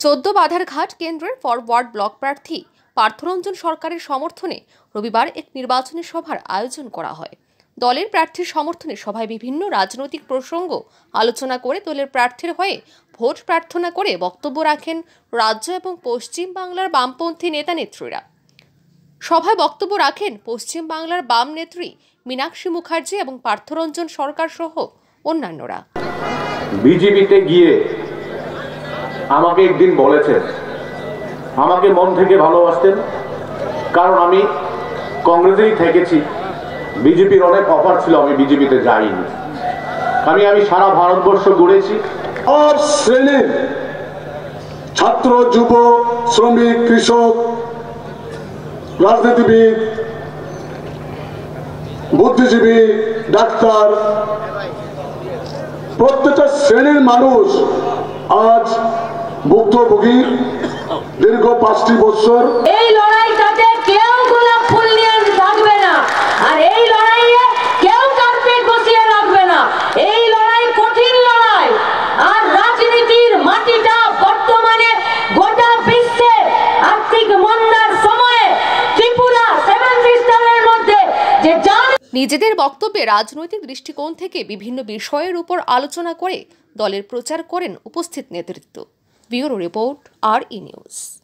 14 বাধারঘাট কেন্দ্রের forward block প্রার্থী পার্থরঞ্জন সরকারের সমর্থনে রবিবার এক নির্বাচনী সভার আয়োজন করা হয়। দলের প্রার্থীর সমর্থনে সভায় বিভিন্ন রাজনৈতিক প্রসঙ্গ আলোচনা করে দলের প্রার্থীর হয়ে ভোট প্রার্থনা করে বক্তব্য রাখেন রাজ্য এবং পশ্চিম বাংলার বামপন্থী নেতা নেত্রীরা। সভায় বক্তব্য রাখেন পশ্চিম বাংলার বাম নেত্রী মীনাক্ষী মুখার্জি এবং পার্থরঞ্জন সরকার সহ অন্যান্যরা। বিজেপিতে গিয়ে আমাকে একদিন বলেছেন, আমাকে মন থেকে ভালোবাসতেন, কারণ আমি কংগ্রেসেই থেকেছি। বিজেপির অনেক অফার ছিল, আমি বিজেপিতে যাইনি। আমি সারা ভারতবর্ষ ঘুরেছি। সব শ্রেণীর ছাত্র, যুব, শ্রমিক, কৃষক, রাজনীতিবিদ, বুদ্ধিজীবী, ডাক্তার, প্রত্যেকটা শ্রেণীর মানুষ আজ ভুক্তভোগী। দীর্ঘ 5টি বছর এই লড়াইটাতে কেউ গোলাপ ফুল নিয়ে থাকবে না, আর এই লড়াইয়ে কেউ কার্পেট বসিয়ে রাখবে না। এই লড়াই কঠিন লড়াই, আর রাজনীতির মাটিটা বর্তমানে গোটা বিশ্বে আর্থিক মন্দার সময়ে ত্রিপুরা 7 সিস্টারের মধ্যে যে নিজেদের বক্তব্যে রাজনৈতিক দৃষ্টিকোণ থেকে বিভিন্ন বিষয়ের উপর আলোচনা করে দলের প্রচার করেন উপস্থিত নেতৃত্ব। Bureau report, RE news.